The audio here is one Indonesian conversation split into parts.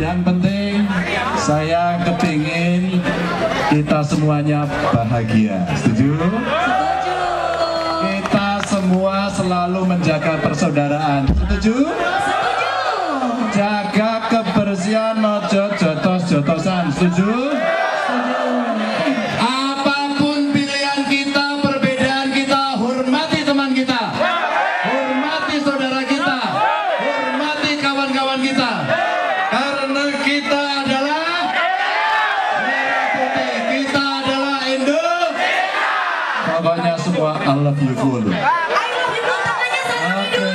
Yang penting saya kepingin kita semuanya bahagia. Setuju? Setuju. Kita semua selalu menjaga persaudaraan. Setuju? Setuju. Jaga kebersihan, ojo jotos-jotosan. Setuju? Setuju. Apapun pilihan kita, perbedaan kita, hormati teman kita, hormati saudara kita, hormati kawan-kawan kita. Karena kita adalah merah putih, kita adalah Indonesia. Pokoknya semua I love you full. I love you full, tangannya salam dulu.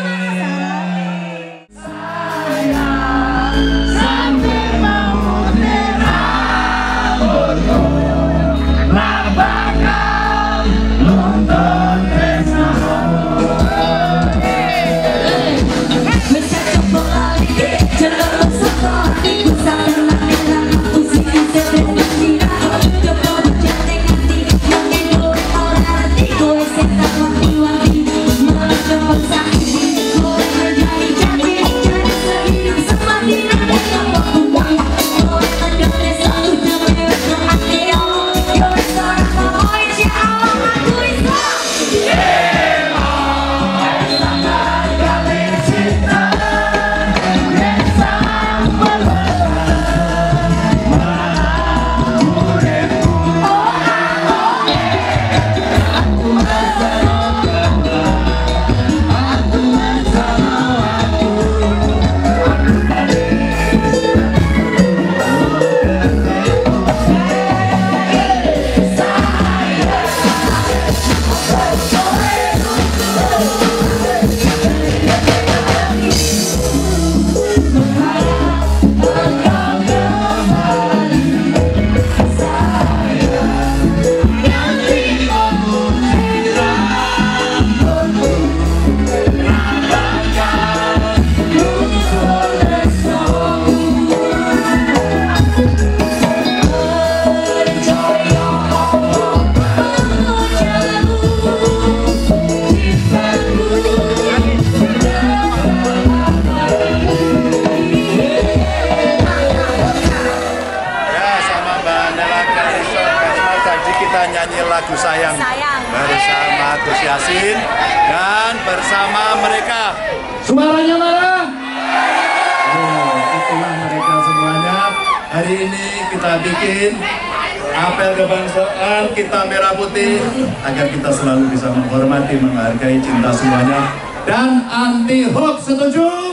Nyanyi lagu Sayang bersama Gus Yasin dan bersama mereka. Suaranya mana? Oh, itulah mereka semuanya. Hari ini kita bikin apel kebangsaan kita merah putih agar kita selalu bisa menghormati, menghargai, cinta semuanya dan anti hoax. Setuju?